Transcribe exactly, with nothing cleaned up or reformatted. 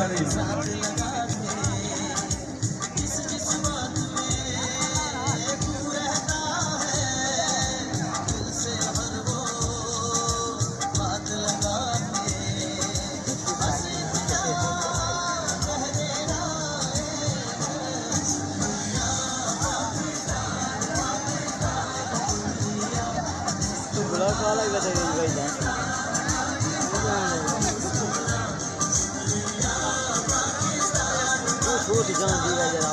block वाला ही बताइए भाई जान वो छोटी जान दी